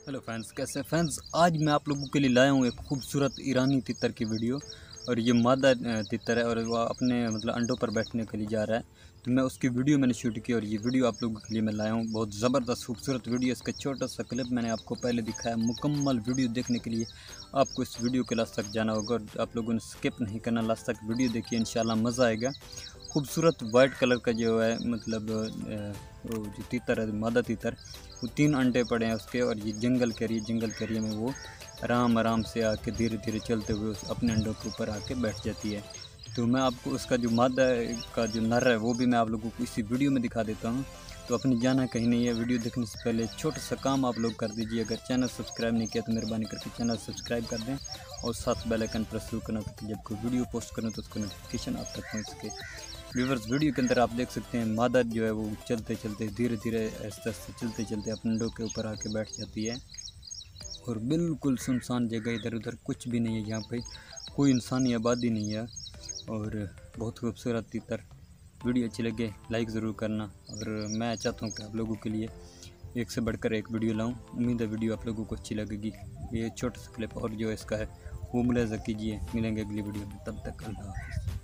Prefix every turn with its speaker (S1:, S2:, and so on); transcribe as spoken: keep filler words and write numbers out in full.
S1: Hello friends, कैसे friends. आज मैं आप लोगों के लिए लाया हूँ एक खूबसूरत ईरानी तितर की वीडियो। और ये मादा तितर है और वो अपने मतलब अंडों पर बैठने के लिए जा रहा है। तो मैं उसकी वीडियो मैंने शूट की और ये वीडियो आप लोगों के लिए मैं लाया हूँ। बहुत ज़बरदस्त खूबसूरत वीडियो। इसका छोटा सा क्लिप मैंने आपको पहले दिखाया। मुकम्मल वीडियो देखने के लिए आपको इस वीडियो के लास्ट तक जाना होगा और आप लोगों ने स्किप नहीं करना। लास्ट तक वीडियो देखिए, इंशाल्लाह मज़ा आएगा। खूबसूरत वाइट कलर का जो है मतलब वो जो तीतर है, मादा तीतर, वो तीन अंडे पड़े हैं उसके। और ये जंगल के एरिया जंगल के एरिया में वो आराम आराम से आके धीरे धीरे चलते हुए उस अपने अंडों के ऊपर आके बैठ जाती है। तो मैं आपको उसका जो मादा का जो नर है वो भी मैं आप लोगों को इसी वीडियो में दिखा देता हूँ। तो अपनी जाना कहीं नहीं है। वीडियो देखने से पहले छोटा सा काम आप लोग कर दीजिए। अगर चैनल सब्सक्राइब नहीं किया तो मेहरबानी करके चैनल सब्सक्राइब कर दें और साथ बेल आइकन प्रेस जरूर करना ताकि जब कोई वीडियो पोस्ट करें तो उसका नोटिफिकेशन आप तक पहुँच सके। व्यूवर्स, वीडियो के अंदर आप देख सकते हैं मादा जो है वो चलते चलते धीरे धीरे आस्ते आस्ते चलते चलते अपने अंडों के ऊपर आके बैठ जाती है। और बिल्कुल सुनसान जगह, इधर उधर कुछ भी नहीं है, यहाँ पे कोई इंसानी आबादी नहीं है। और बहुत खूबसूरत तीतर। वीडियो अच्छी लगे लाइक ज़रूर करना। और मैं चाहता हूँ कि आप लोगों के लिए एक से बढ़कर एक वीडियो लाऊं। उम्मीद है वीडियो आप लोगों को अच्छी लगेगी। ये छोटा सा क्लिप और जो इसका है वो मुलाज़ा कीजिए। मिलेंगे अगली वीडियो में, तब तक अल्लाह हाफ़िज़।